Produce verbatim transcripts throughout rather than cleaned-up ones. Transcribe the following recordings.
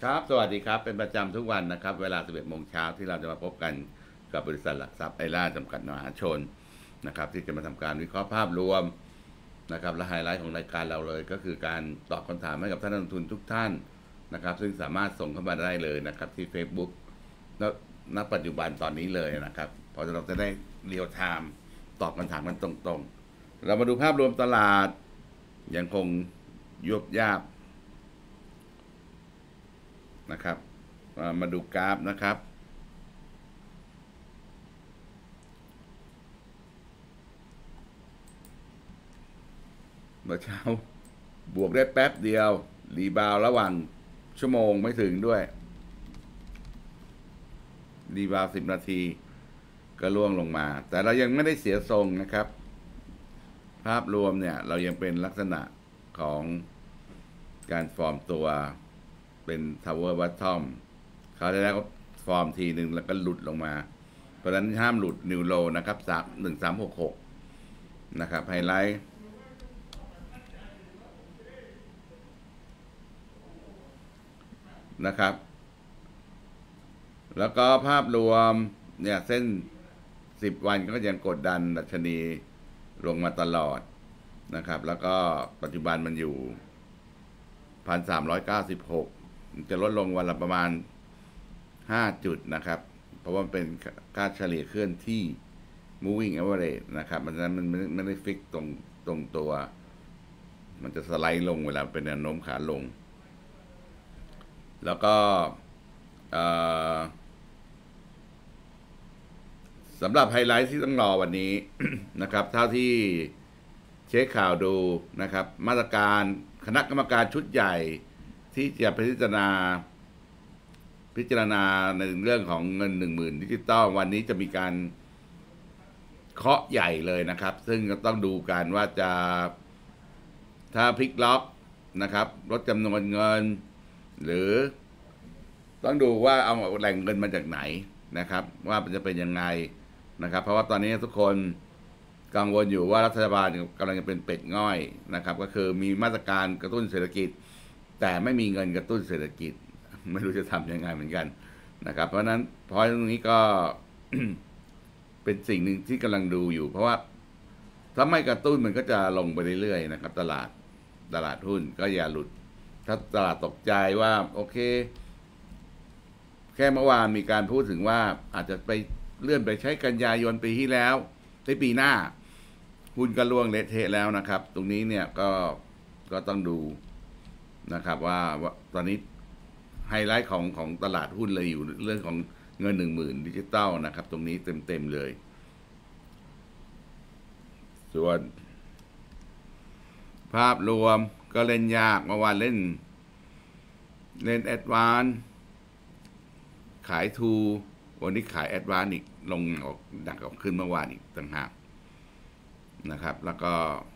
ครับสวัสดีครับเป็นประจำทุกวันนะครับเวลาสิบเอ็ดโมงเช้าที่เราจะมาพบกันกับบริษัทหลักทรัพย์ไอร่าจำกัดมหาชนนะครับที่จะมาทำการวิเคราะห์ภาพรวมนะครับและไฮไลท์ของรายการเราเลยก็คือการตอบคำถามให้กับท่านนักลงทุนทุกท่านนะครับซึ่งสามารถส่งเข้ามาได้เลยนะครับที่ Facebook ณปัจจุบันตอนนี้เลยนะครับเพราะเราจะได้เรียลไทม์ตอบคำถามกันตรงๆเรามาดูภาพรวมตลาดยังคงยุบยับนะครับมาดูกราฟนะครับเมื่อเช้าบวกได้แป๊บเดียวรีบาวระหว่างชั่วโมงไม่ถึงด้วยรีบาวสิบนาทีก็ล่วงลงมาแต่เรายังไม่ได้เสียทรงนะครับภาพรวมเนี่ยเรายังเป็นลักษณะของการฟอร์มตัวเป็น Tower Bottom เขาได้แล้วก็ฟอร์มทีหนึ่งแล้วก็หลุดลงมาเพราะฉะนั้นห้ามหลุดนิวโลนะครับสามหนึ่งสามหกหกนะครับไฮไลท์นะครับแล้วก็ภาพรวมเนี่ยเส้นสิบวันก็ยังกดดันดัชนีลงมาตลอดนะครับแล้วก็ปัจจุบันมันอยู่ หนึ่งพันสามร้อยเก้าสิบหก จะลดลงวันละประมาณห้าจุดนะครับเพราะว่าเป็นค่าเฉลี่ยเคลื่อนที่ moving average นะครับมันนั้นมันไม่ได้ฟิกตรงตรงตัวมันจะสไลด์ลงเวลาเป็นแนวโน้มขาลงแล้วก็สำหรับไฮไลท์ที่ต้องรอวันนี้ นะครับเท่าที่เช็คข่าวดูนะครับมาตรการคณะกรรมการชุดใหญ่ที่จะพิจารณาพิจารณาในเรื่องของเงินหนึ่งหมื่นดิจิตอลวันนี้จะมีการเคาะใหญ่เลยนะครับซึ่งก็ต้องดูกันว่าจะถ้าพลิกล็อกนะครับลดจำนวนเงินหรือต้องดูว่าเอาแหล่งเงินมาจากไหนนะครับว่ามันจะเป็นยังไงนะครับเพราะว่าตอนนี้ทุกคนกังวลอยู่ว่ารัฐบาลกำลังจะเป็นเป็ดง่อยนะครับก็คือมีมาตรการกระตุ้นเศรษฐกิจแต่ไม่มีเงินกระตุ้นเศรษฐกิจไม่รู้จะทำยังไงเหมือนกันนะครับเพราะนั้นพอยตรงนี้ก็ เป็นสิ่งหนึ่งที่กำลังดูอยู่เพราะว่าถ้าไม่กระตุ้นมันก็จะลงไปเรื่อยๆนะครับตลาดตลาดหุ้นก็อย่าหลุดถ้าตลาดตกใจว่าโอเคแค่เมื่อวานมีการพูดถึงว่าอาจจะไปเลื่อนไปใช้กันยายนปีที่แล้วในปีหน้าหุ้นก็ล่วงเละเทะแล้วนะครับตรงนี้เนี่ยก็ก็ต้องดูนะครับว่าตอนนี้ไฮไลท์ของของตลาดหุ้นเลยอยู่เรื่องของเงินหนึ่งหมื่นดิจิตอลนะครับตรงนี้เต็มๆเลยส่วนภาพรวมก็เล่นยากเมื่อวานเล่นเล่นแอดวานขายทูวันนี้ขายแอดวานอีกลงออกดักออกขึ้นเมื่อวานอีกต่างหากนะครับแล้วก็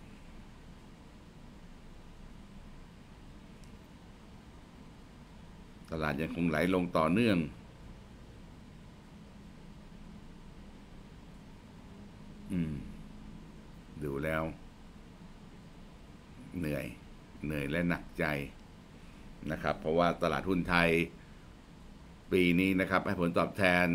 ตลาดยังคงไหลลงต่อเนื่องอืมดูแล้วเหนื่อยเหนื่อยและหนักใจนะครับเพราะว่าตลาดหุ้นไทยปีนี้นะครับให้ผลตอบแทน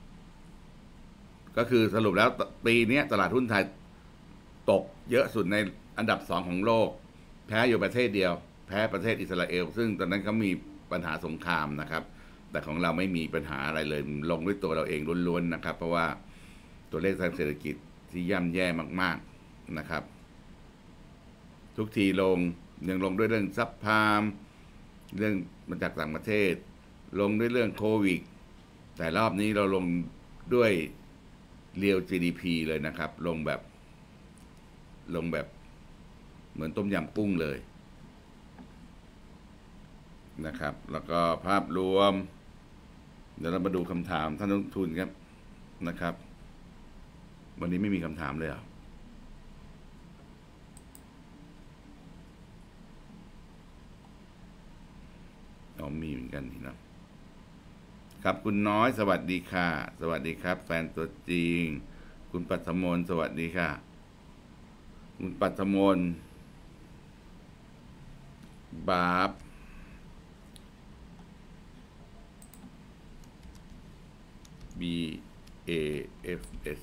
ก็คือสรุปแล้วปีนี้ตลาดหุ้นไทยตกเยอะสุดในอันดับสองของโลกแพ้อยู่ประเทศเดียวแพ้ประเทศอิสราเอลซึ่งตอนนั้นเขามีปัญหาสงครามนะครับแต่ของเราไม่มีปัญหาอะไรเลยลงด้วยตัวเราเองล้วนๆนะครับเพราะว่าตัวเลขทางเศรษฐกิจที่ย่ำแย่มากๆนะครับทุกทีลงยังลงด้วยเรื่องซับพามเรื่องมาจากต่างประเทศลงด้วยเรื่องโควิดแต่รอบนี้เราลงด้วยเรียว จี ดี พี เลยนะครับลงแบบลงแบบเหมือนต้มยำกุ้งเลยนะครับแล้วก็ภาพรวมเดี๋ยวเรามาดูคำถามท่านนักลงทุนครับนะครับวันนี้ไม่มีคำถามเลยเหรออ๋อมีเหมือนกันนี่นะครับคุณน้อยสวัสดีค่ะสวัสดีครับแฟนตัวจริงคุณปัทมนสวัสดีค่ะคุณปัทมนบาป B A F S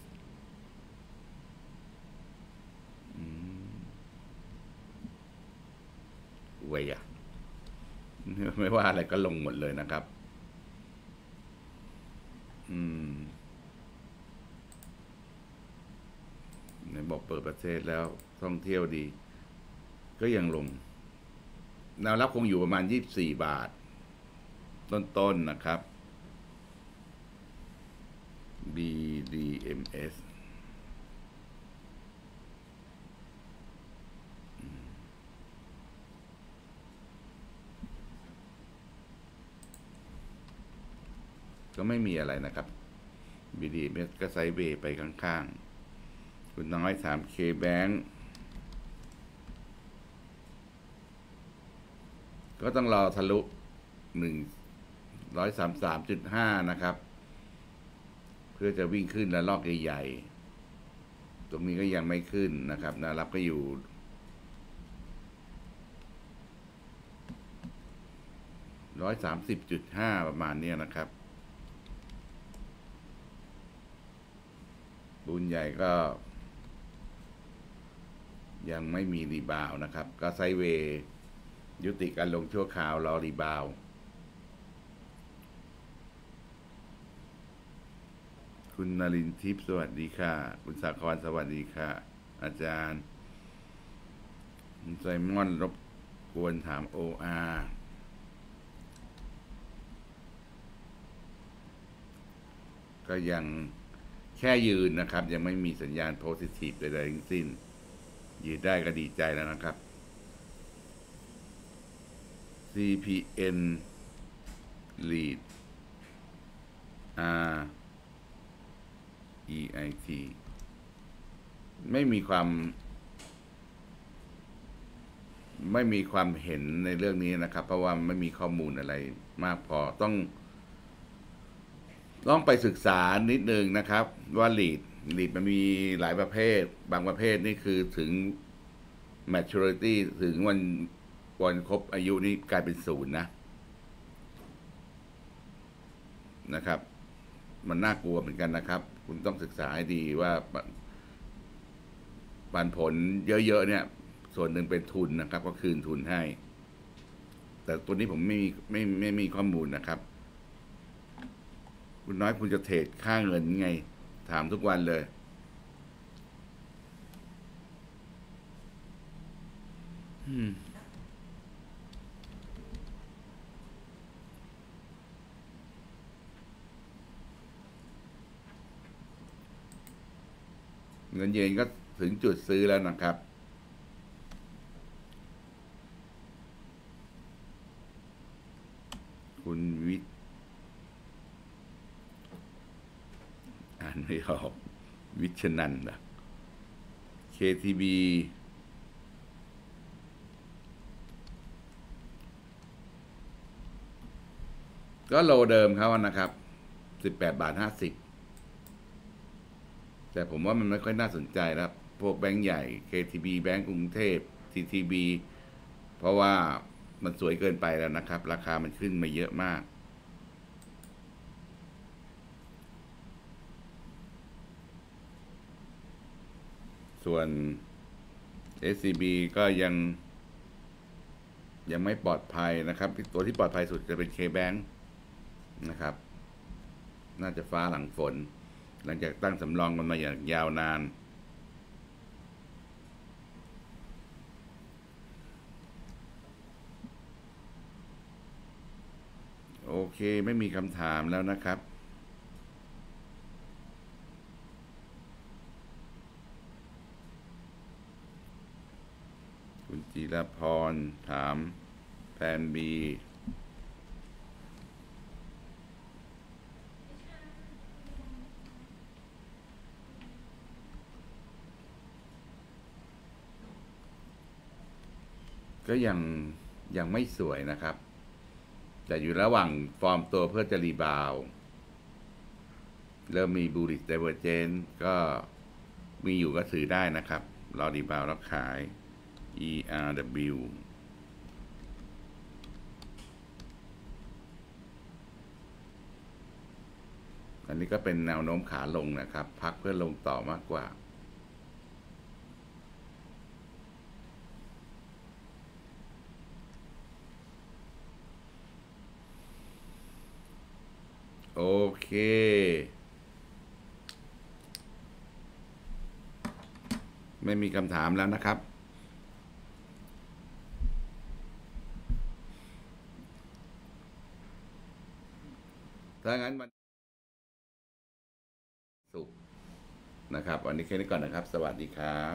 เวยอะไม่ว่าอะไรก็ลงหมดเลยนะครับอืมในบอกเปิดประเทศแล้วท่องเที่ยวดีก็ยังลงแนวรับคงอยู่ประมาณยี่สิบสี่บาทต้นๆ น, นะครับ บี ดี เอ็ม เอส ก็ไม่มีอะไรนะครับ บี ดี เอ็ม เอส ก็ไซด์เวย์ไปข้างๆคุณน้อยถาม K-Bank ก็ต้องรอทะลุหนึ่งร้อยสามสิบสามจุดห้านะครับเพื่อจะวิ่งขึ้นและลอกใหญ่ๆตรงนี้ก็ยังไม่ขึ้นนะครับแนวรับก็อยู่ร้อยสามสิบจุดห้าประมาณนี้นะครับบุญใหญ่ก็ยังไม่มีรีบาวนะครับก็ไซด์เวย์ยุติการลงชั่วคราวรอรีบาวคุณนรินทร์ทิพย์สวัสดีค่ะคุณสาครสวัสดีค่ะอาจารย์คุณไซมอนรบกวนถาม โอ อาร์ ก็ยังแค่ยืนนะครับยังไม่มีสัญญาณโพซิทีฟใดๆทั้งสิ้นยืนได้ก็ดีใจแล้วนะครับ ซี พี เอ็น Lead R E I T ไม่มีความไม่มีความเห็นในเรื่องนี้นะครับเพราะว่าไม่มีข้อมูลอะไรมากพอต้องต้องไปศึกษานิดนึงนะครับว่า lead lead มันมีหลายประเภทบางประเภทนี่คือถึง maturity ถึงวันวันครบอายุนี่กลายเป็นศูนย์นะนะครับมันน่ากลัวเหมือนกันนะครับคุณต้องศึกษาให้ดีว่าปันผลเยอะๆเนี่ยส่วนหนึ่งเป็นทุนนะครับก็คืนทุนให้แต่ตัวนี้ผมไม่มีไม่ไม่มีข้อมูลนะครับคุณน้อยคุณจะเทรดค่าเงินไงถามทุกวันเลยเงินเยนก็ถึงจุดซื้อแล้วนะครับคุณวิทย์อ่านไม่ออกวิชนันท์นะ เค ที บี ก็โลเดิมเขานะครับสิบแปดบาทห้าสิบแต่ผมว่ามันไม่ค่อยน่าสนใจแล้วพวกแบงก์ใหญ่ เค ที บี แบงก์กรุงเทพ ที ที บี เพราะว่ามันสวยเกินไปแล้วนะครับราคามันขึ้นมาเยอะมากส่วน เอส ซี บี ก็ยังยังไม่ปลอดภัยนะครับตัวที่ปลอดภัยสุดจะเป็น K-Bank นะครับน่าจะฟ้าหลังฝนหลังจากตั้งสำรองมันมาอย่างยาวนานโอเคไม่มีคำถามแล้วนะครับคุณจิรพรถามแพน Bก็ยังยังไม่สวยนะครับแต่อยู่ระหว่างฟอร์มตัวเพื่อจะรีบาวเริ่มมี bullish divergence ก็มีอยู่ก็ถือได้นะครับรอรีบาวแล้วขาย อี อาร์ ดับเบิลยู กอันนี้ก็เป็นแนวโน้มขาลงนะครับพักเพื่อลงต่อมากกว่าโอเคไม่มีคำถามแล้วนะครับถ้างั้นมันสุขนะครับวันนี้แค่นี้ก่อนนะครับสวัสดีครับ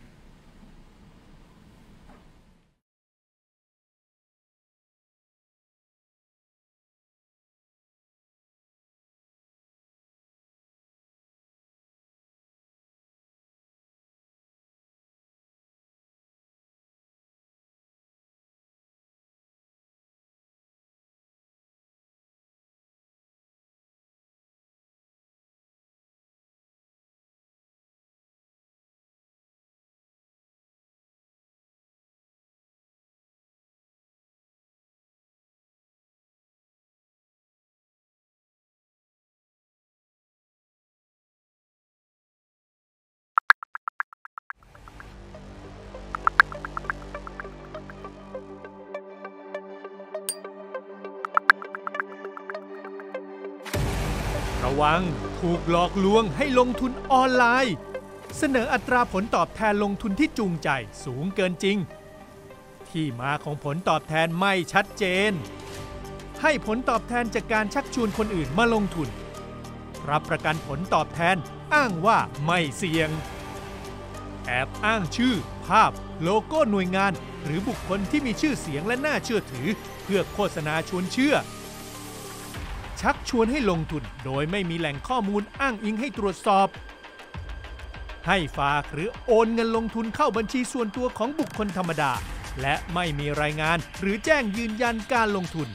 ระวังถูกหลอกลวงให้ลงทุนออนไลน์เสนออัตราผลตอบแทนลงทุนที่จูงใจสูงเกินจริงที่มาของผลตอบแทนไม่ชัดเจนให้ผลตอบแทนจากการชักชวนคนอื่นมาลงทุนรับประกันผลตอบแทนอ้างว่าไม่เสี่ยงแอบอ้างชื่อภาพโลโก้หน่วยงานหรือบุคคลที่มีชื่อเสียงและน่าเชื่อถือเพื่อโฆษณาชวนเชื่อชักชวนให้ลงทุนโดยไม่มีแหล่งข้อมูลอ้างอิงให้ตรวจสอบให้ฝากหรือโอนเงินลงทุนเข้าบัญชีส่วนตัวของบุคคลธรรมดาและไม่มีรายงานหรือแจ้งยืนยันการลงทุน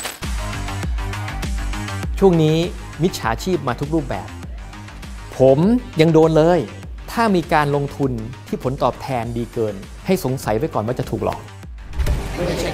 ช่วงนี้มิจฉาชีพมาทุกรูปแบบผมยังโดนเลยถ้ามีการลงทุนที่ผลตอบแทนดีเกินให้สงสัยไว้ก่อนว่าจะถูกหลอกไม่ได้เช็ค